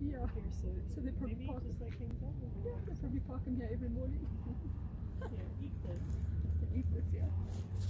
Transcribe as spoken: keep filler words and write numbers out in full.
Yeah. here, so, So they probably maybe park. it just like hangs out over Yeah, there. they probably park them here every morning. Here, eat this. Eat this, yeah.